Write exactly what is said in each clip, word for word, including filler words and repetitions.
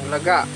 lega.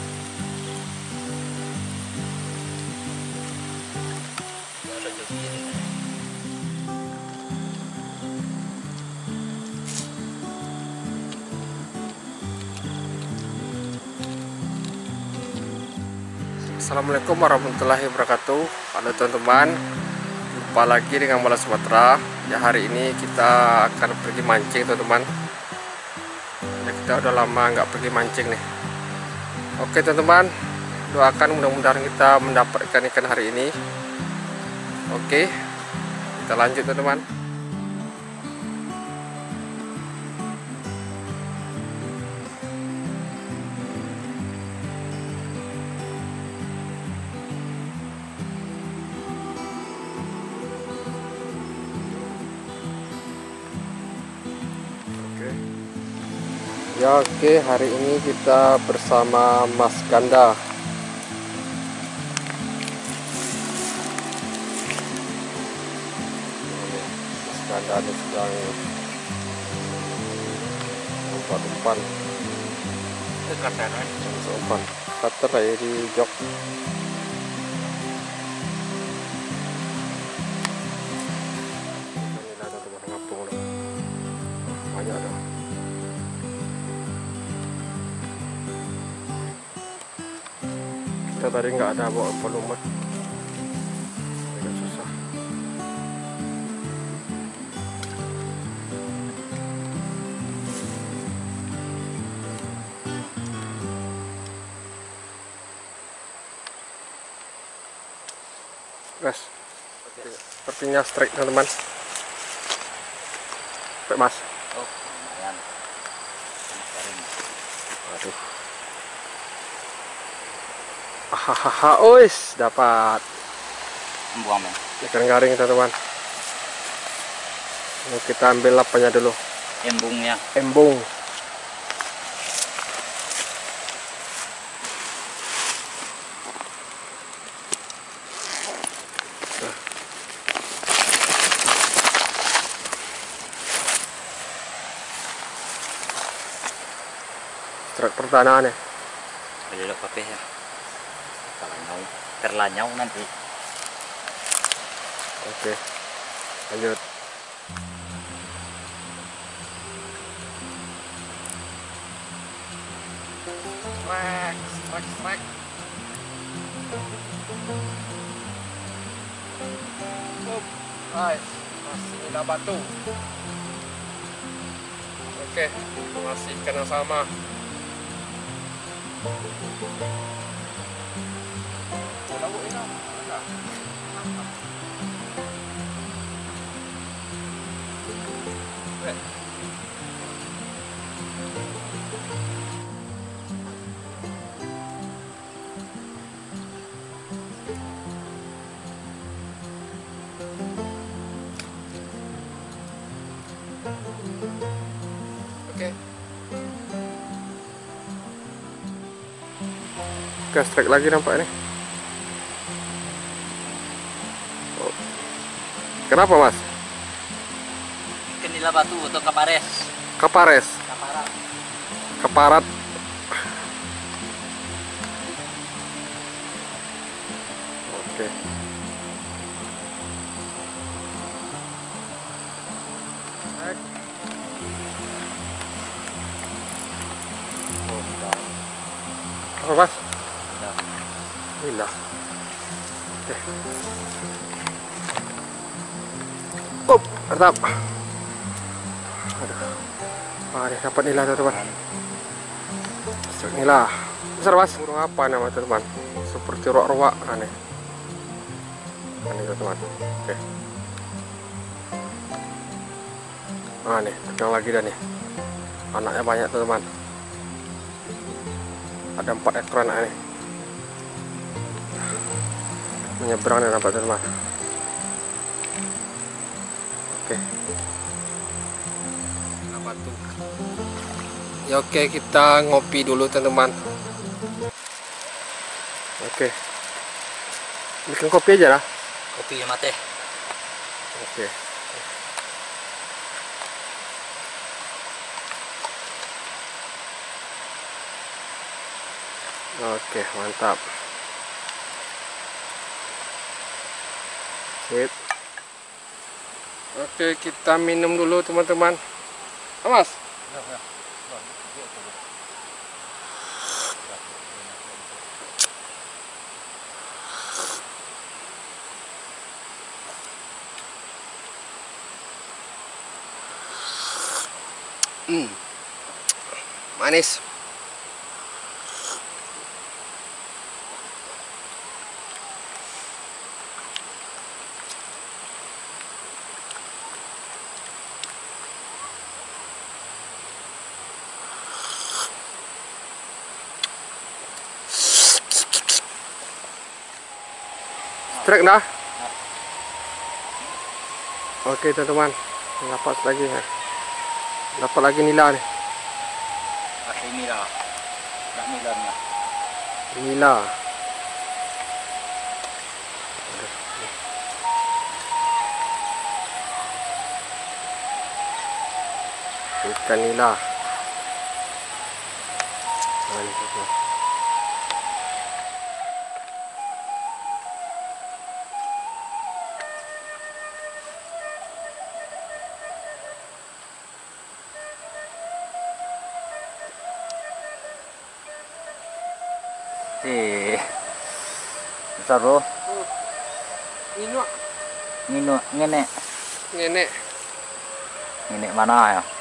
Assalamualaikum warahmatullahi wabarakatuh. Halo teman-teman, jumpa lagi dengan Bola Sumatera. Ya, hari ini kita akan pergi mancing teman-teman. Ya, kita udah lama nggak pergi mancing nih. Oke teman-teman, doakan mudah-mudahan kita mendapatkan ikan hari ini. Oke, kita lanjut teman-teman. Ya, oke, hari ini kita bersama Mas Ganda. Mas Ganda ini sedang umpan-umpan. Umpan cutter ya di jok. Ini ada teman ngapung loh. Banyak ada. Kita tadi nggak ada bawa volume, agak susah. Guys, sepertinya strike teman-teman. Baik mas. Oh, lumayan. Aduh. Hahaha, ois dapat Buang ikan garing teman-teman. Ini kita ambil lapanya dulu, embungnya. embung. Strike pertanahan ya. Ada pakai ya. Terlanyau, terlanyau nanti. Oke, lanjut. Strike, strike, strike. Up, nice. Masih nila batu. Oke, masih ikan yang sama. Oke. Oke, strike lagi nampak ini. Oh. Kenapa mas? Ikan nila batu atau kapares? Kapares. Kaparat. Keparat. Oke. Apa mas? Nila. Oke. Up, mantap. Aduh. Ah, ini dapat nila teman-teman. Nila. Besar mas. Burung apa nama teman-teman? Seperti ruak-ruak aneh. Ini teman-teman. Oke. Ah nih, pegang lagi dah nih. Anaknya banyak teman-teman. Ada empat ekor anak nih. Menyeberang nih nampak teman-teman. Oke. Batu. Ya oke, kita ngopi dulu teman-teman. Oke. Bikin kopi aja lah. Kopi mate. Oke. Oke, mantap. Sip. Oke, kita minum dulu teman-teman. Mas. Hmm. Manis. Strike dah. Oke teman-teman, dapat lagi ya. Dapat lagi nila nih. Kasih nila. Nak nila nih. Nila. Ikan nila. Mantap. Eh, besar bro. Nino. Nino, ngene. Ngene. Ngene mana ya?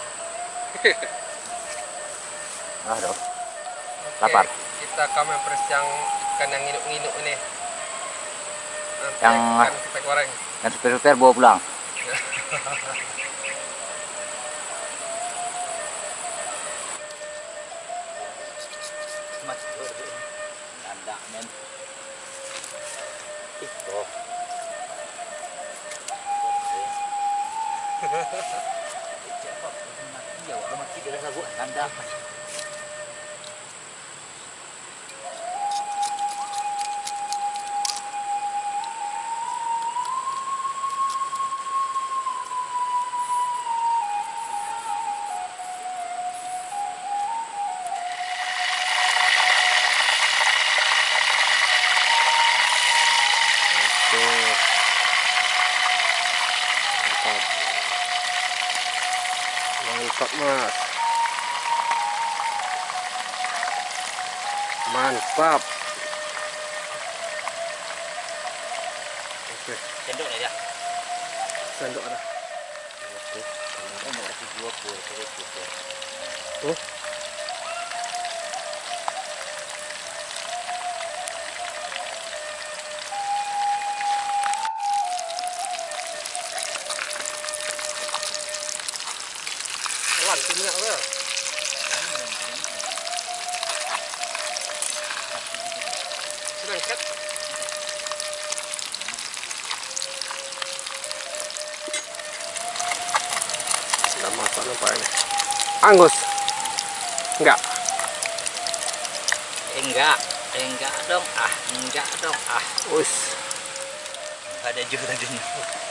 Ah, dong. Lapar. Kita akan mempres yang ikan yang nginuk-nginuk ini. Nanti Yang akan kita goreng. Yang super-super bawa pulang. Mas, tanda men. Itu. Ya, orang mati dia lagu tanda. Mantap mas, mantap. Oke, Sendok dah ya. sendok ada. Oke, sendok kasih dua pur, kasih super. Oh, awan minyak apa? Sedangkan sudah masak nampaknya. Angus? Enggak. Enggak, enggak dong, ah, enggak dong, ah. Us. Ada juga tadinya.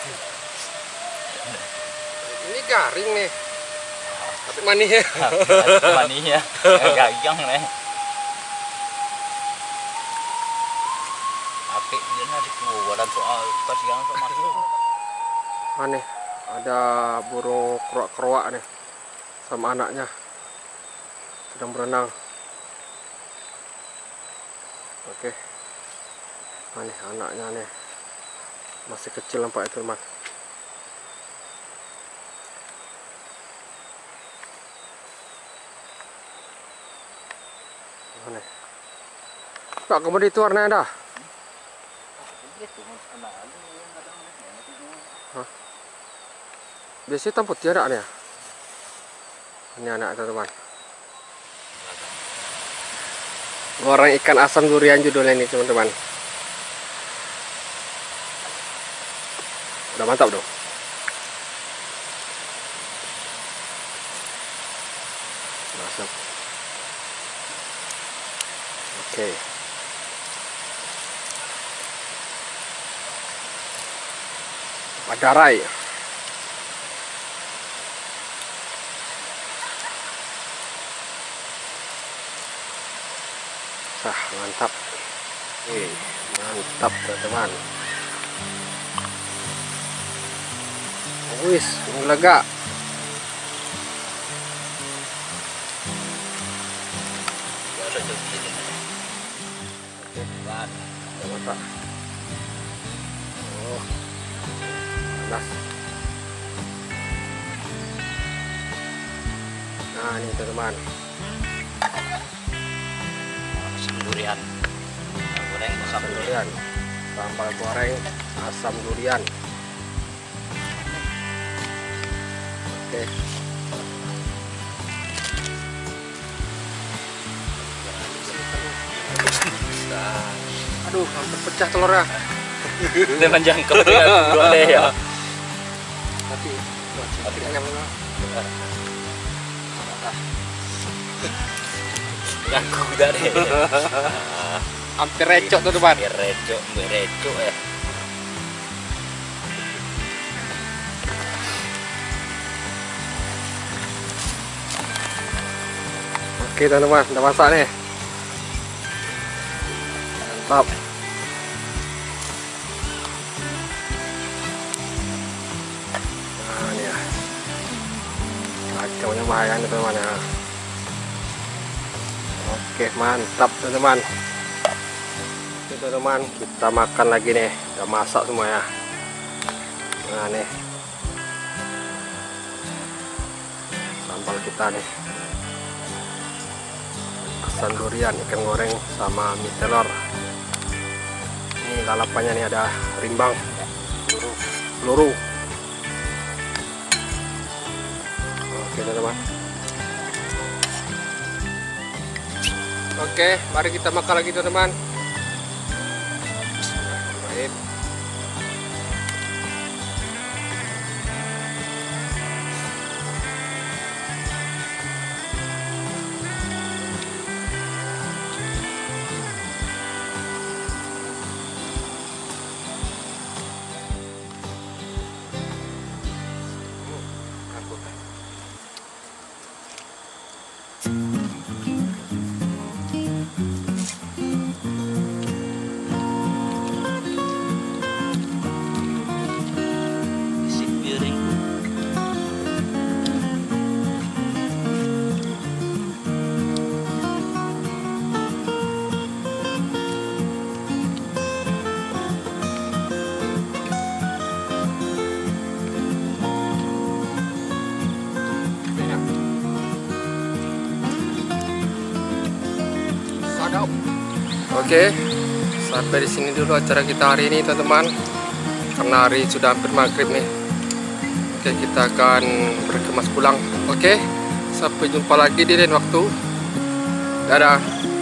Ini garing nih. Tapi manis ya. Maninya, gagang nih. Tapi dia nanti keluaran soal kasihan sama masuk. Aneh, ada burung keruak-keruak nih sama anaknya sedang berenang. Oke, aneh anaknya nih masih kecil nampak itu teman. Aneh. Pak, kamu di itu warnanya dah? Hah? Biasanya hitam putih ada nih ya? Ini anak teman-teman. Goreng ikan asam durian judulnya ini teman-teman. Udah mantap dong. Masuk. Oke. Madarai. Sah, mantap. Oke, mantap teman-teman. Wis, lega. Oke, mantap. Oh, panas. Nah, ini teman-teman. Durian. Goreng asam durian. Durian. Sambal goreng asam durian. Oke. Aduh, hampir pecah telurnya. Dengan jangkau dengan dua deh ya. Tapi, tapi ayam Jangkau udah deh. hampir recok tuh teman. Hampir recok, hampir recok ya. Oke teman-teman, udah masak nih. Mantap. Nah ini ya, kacaunya bahaya nih teman-teman ya. Oke, mantap teman-teman. Oke teman-teman, kita makan lagi nih. Udah masak semua ya. Nah nih, sambal kita nih. Asam durian, ikan goreng sama mie telur. Ini lalapannya nih, ada rimbang, peluru, peluru. Oke teman-teman. Oke, mari kita makan lagi teman-teman. Baik. Isi piring. Oke, sampai di sini dulu acara kita hari ini teman-teman. Karena hari sudah hampir maghrib nih. Oke, kita akan berkemas pulang. Oke, sampai jumpa lagi di lain waktu. Dadah.